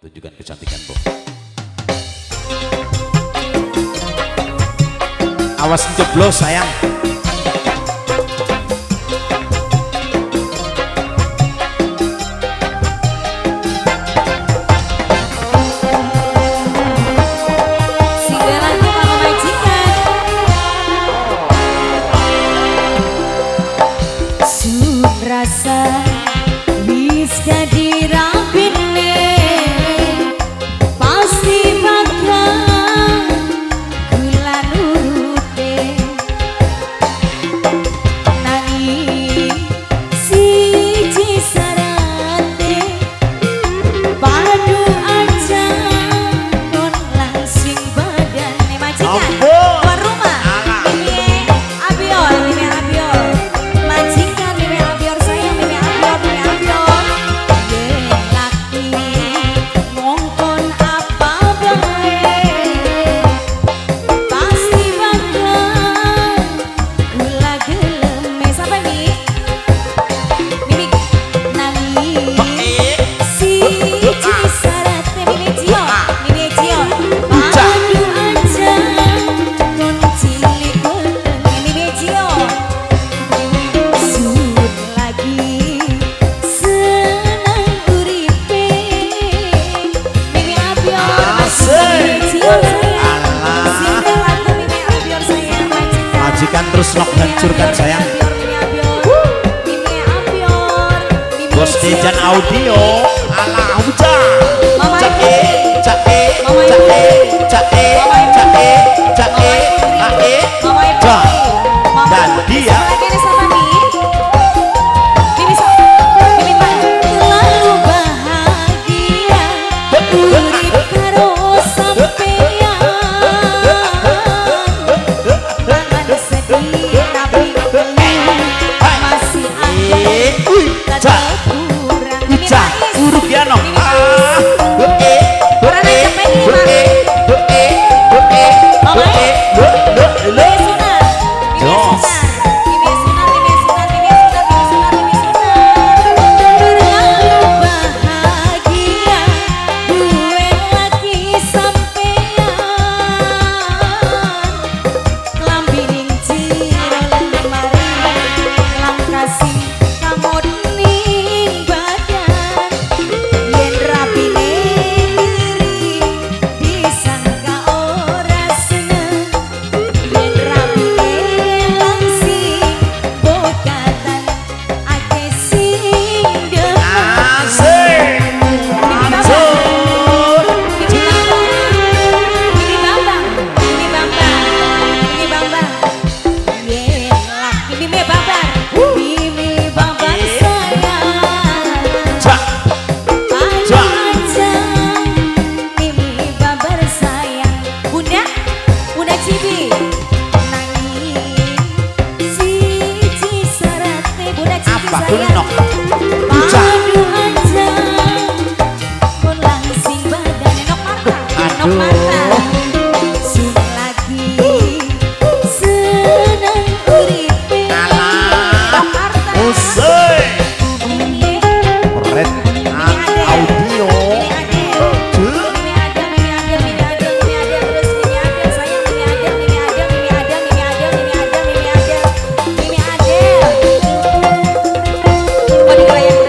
Tunjukkan kecantikan, Bu. Awas jeblos sayang. Rasa bisa dirapinne pasti bakal kula nurute nanging siji sarate padu aja kon langsing badane majikan luar rumah ini abiol majikan majikan terus nok hancurkan sayang. Bos Dejan Audio ala hujan. Cake, cake, cake, cake, cake, cake, dan dia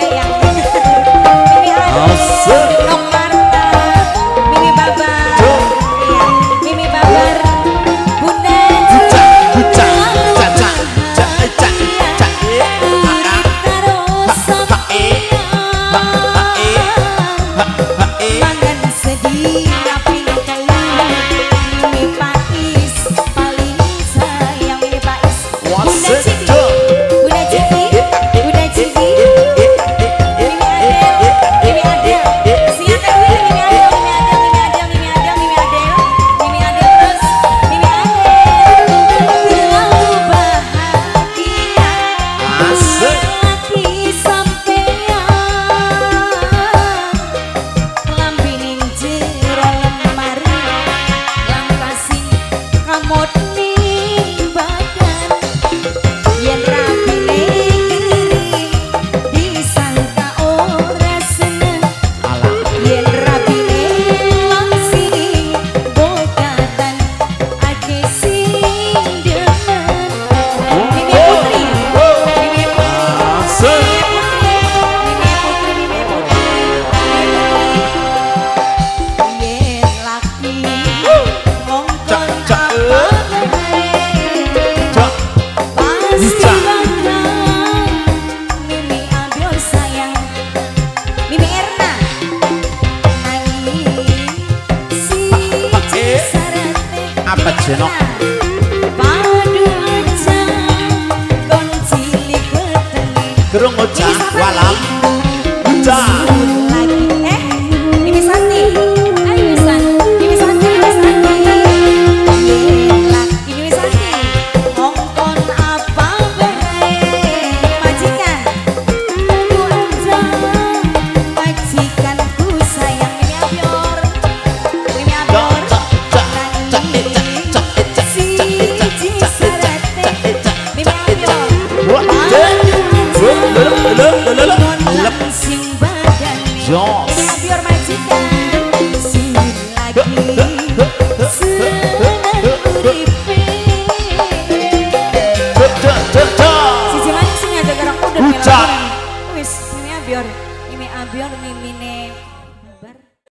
Nok Marta, Mimi Baba. apa jenok? Padu aja kon cilik wetenge. Gerung ucap walam ucap. Lagi Mimi Santi. Ayo Mimi Santi. Mimi Santi, Mimi Santi. Lagi Mimi Santi. Ngongkon apa bae majikan. Padu aja majikanku sayang Mimi Abior. Mimi Abior. Jos. Biar majikan sing lagi siji maning sing ngajak garang udah Ucap. wis ini abior mimine